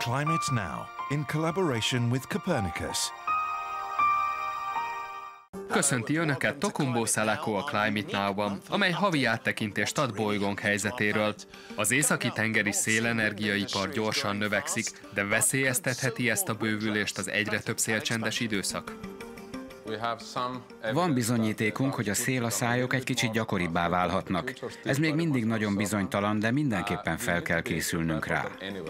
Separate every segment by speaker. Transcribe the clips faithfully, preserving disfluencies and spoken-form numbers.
Speaker 1: Climate Now, in collaboration with Copernicus.
Speaker 2: Köszönti Önöket Tokumbo Salako a Climate Now-ban, amely havi áttekintést ad bolygónk helyzetéről. Az északi-tengeri szélenergiaipar gyorsan növekszik, de veszélyeztetheti ezt a bővülést az egyre több szélcsendes időszak?
Speaker 3: Van bizonyítékunk, hogy a szélaszályok egy kicsit gyakoribbá válhatnak. Ez még mindig nagyon bizonytalan, de mindenképpen fel kell készülnünk rá.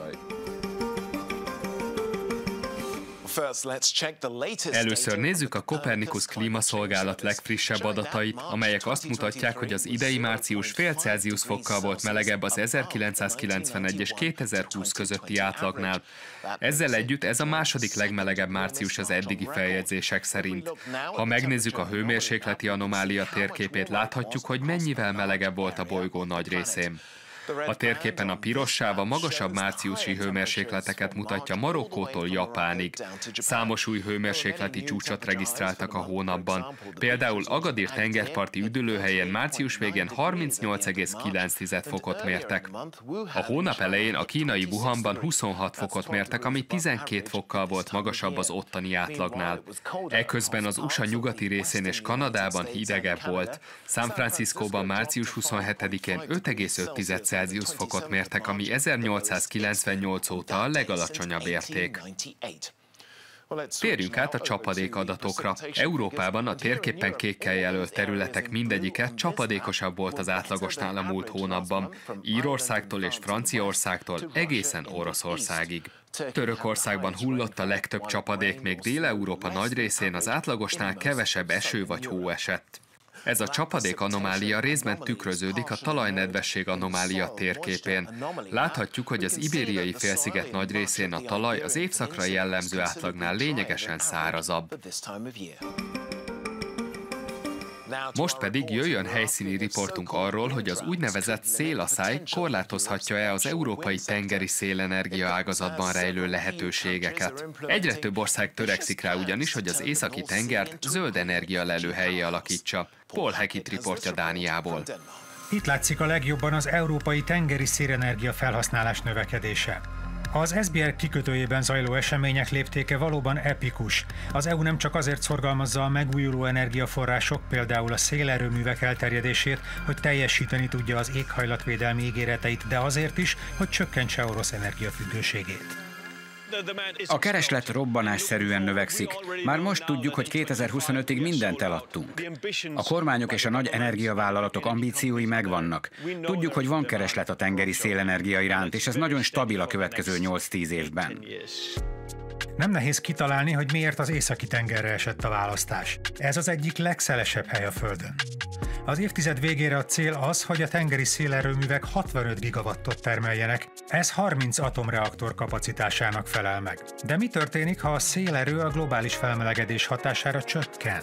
Speaker 2: Először nézzük a Copernicus klímaszolgálat legfrissebb adatait, amelyek azt mutatják, hogy az idei március fél Celsius fokkal volt melegebb az ezerkilencszázkilencvenegy és kétezer-húsz közötti átlagnál. Ezzel együtt ez a második legmelegebb március az eddigi feljegyzések szerint. Ha megnézzük a hőmérsékleti anomália térképét, láthatjuk, hogy mennyivel melegebb volt a bolygó nagy részén. A térképen a piros sáv a magasabb márciusi hőmérsékleteket mutatja Marokkótól Japánig. Számos új hőmérsékleti csúcsot regisztráltak a hónapban. Például Agadir tengerparti üdülőhelyen március végén harmincnyolc egész kilenc fokot mértek. A hónap elején a kínai Wuhanban huszonhat fokot mértek, ami tizenkét fokkal volt magasabb az ottani átlagnál. Eközben az u es á nyugati részén és Kanadában hidegebb volt. San Franciscóban március huszonhetedikén öt egész öt Celsius fokot mértek, ami ezernyolcszázkilencvennyolc óta a legalacsonyabb érték. Térjünk át a csapadék adatokra. Európában a térképen kékkel jelölt területek mindegyike csapadékosabb volt az átlagosnál a múlt hónapban, Írországtól és Franciaországtól egészen Oroszországig. Törökországban hullott a legtöbb csapadék, még Dél-Európa nagy részén az átlagosnál kevesebb eső vagy hó esett. Ez a csapadék anomália részben tükröződik a talajnedvesség anomália térképén. Láthatjuk, hogy az ibériai félsziget nagy részén a talaj az évszakra jellemző átlagnál lényegesen szárazabb. Most pedig jöjjön helyszíni riportunk arról, hogy az úgynevezett szélaszály korlátozhatja-e az európai tengeri szélenergia ágazatban rejlő lehetőségeket. Egyre több ország törekszik rá ugyanis, hogy az északi tengert zöld energia lelőhellyé alakítsa. Paul Hackett riportja Dániából.
Speaker 4: Itt látszik a legjobban az európai tengeri szélenergia felhasználás növekedése. Az es bé er kikötőjében zajló események léptéke valóban epikus. Az é u nem csak azért szorgalmazza a megújuló energiaforrások, például a szélerőművek elterjedését, hogy teljesíteni tudja az éghajlatvédelmi ígéreteit, de azért is, hogy csökkentse orosz energiafüggőségét.
Speaker 3: A kereslet robbanásszerűen növekszik. Már most tudjuk, hogy kétezer-huszonötig mindent eladtunk. A kormányok és a nagy energiavállalatok ambíciói megvannak. Tudjuk, hogy van kereslet a tengeri szélenergia iránt, és ez nagyon stabil a következő nyolc-tíz évben.
Speaker 4: Nem nehéz kitalálni, hogy miért az északi tengerre esett a választás. Ez az egyik legszelesebb hely a Földön. Az évtized végére a cél az, hogy a tengeri szélerőművek hatvanöt gigawattot termeljenek. Ez harminc atomreaktor kapacitásának felel meg. De mi történik, ha a szélerő a globális felmelegedés hatására csökken?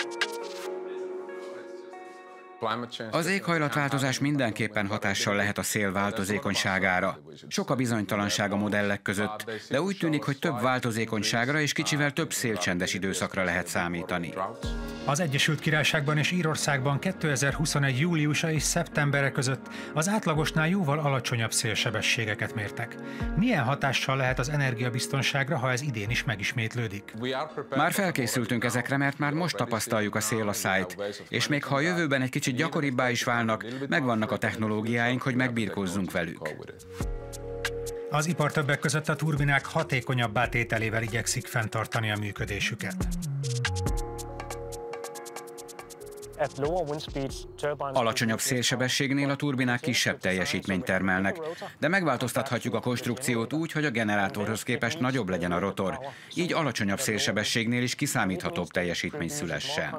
Speaker 3: Az éghajlatváltozás mindenképpen hatással lehet a szél változékonyságára. Sok a bizonytalanság a modellek között, de úgy tűnik, hogy több változékonyságra és kicsivel több szélcsendes időszakra lehet számítani.
Speaker 4: Az Egyesült Királyságban és Írországban kétezer-huszonegy júliusa és szeptembere között az átlagosnál jóval alacsonyabb szélsebességeket mértek. Milyen hatással lehet az energiabiztonságra, ha ez idén is megismétlődik?
Speaker 3: Már felkészültünk ezekre, mert már most tapasztaljuk a szélaszályt, és még ha a jövőben egy kicsit gyakoribbá is válnak, megvannak a technológiáink, hogy megbirkózzunk velük.
Speaker 4: Az ipar többek között a turbinák hatékonyabbá tételével igyekszik fenntartani a működésüket.
Speaker 3: Alacsonyabb szélsebességnél a turbinák kisebb teljesítményt termelnek, de megváltoztathatjuk a konstrukciót úgy, hogy a generátorhoz képest nagyobb legyen a rotor, így alacsonyabb szélsebességnél is kiszámíthatóbb teljesítmény szülessen.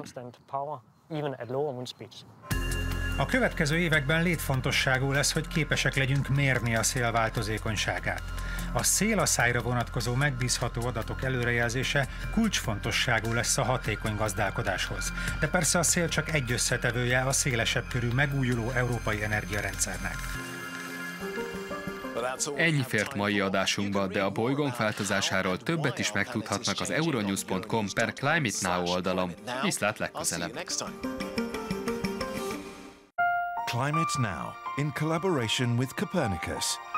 Speaker 4: A következő években létfontosságú lesz, hogy képesek legyünk mérni a szél változékonyságát. A szélaszályra vonatkozó megbízható adatok előrejelzése kulcsfontosságú lesz a hatékony gazdálkodáshoz. De persze a szél csak egy összetevője a szélesebb körű megújuló európai energiarendszernek.
Speaker 2: Ennyi fért mai adásunkba, de a bolygónk változásáról többet is megtudhatnak az euronews pont com per Climate Now oldalon. Viszlát legközelebb!
Speaker 1: Climate Now, in collaboration with Copernicus.